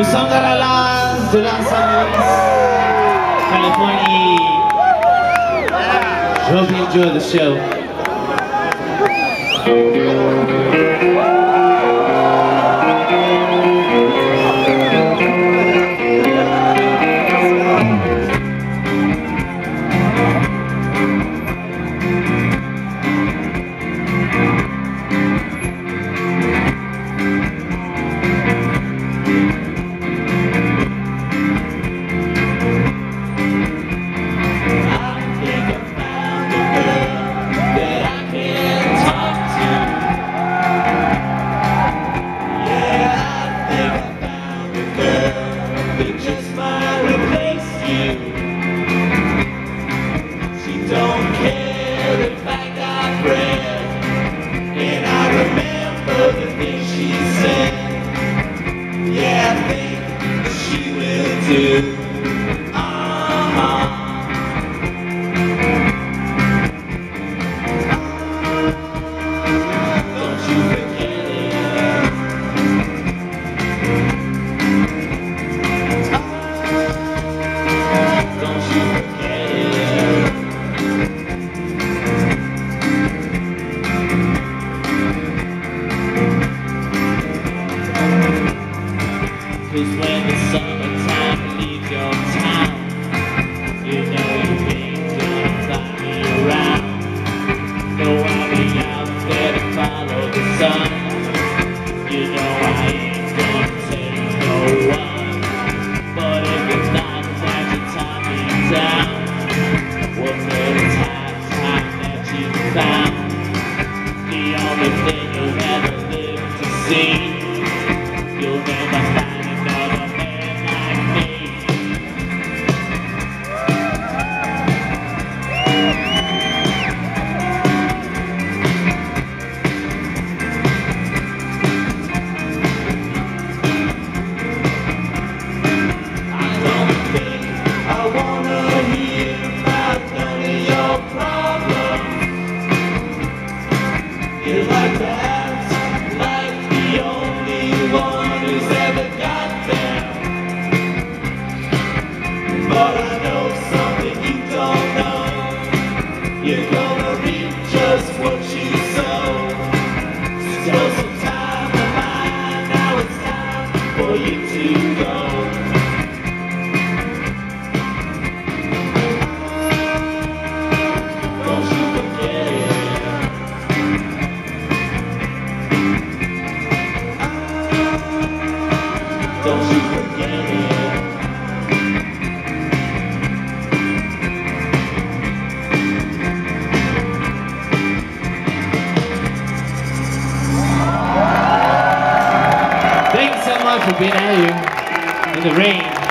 Nous sommes à la base de Los Angeles, Californie. Je hope you enjoy the show. Cause when the summertime leaves your town, you know you ain't gonna find me around. No, I'll be out there to follow the sun. You know I ain't gonna take no one. But if it's not time to tie me down, what good is time that you found? The only thing you'll ever live to see. You'll never find another man like me. I don't think I wanna hear about none of your problems. You like to act like the only one who's ever got there. But I know something you don't know. You're gonna reap just what you sow. Stole some time of mine, now it's time for you to go. Don't you forget it. Don't you forget it. Thanks so much for being out here in the rain.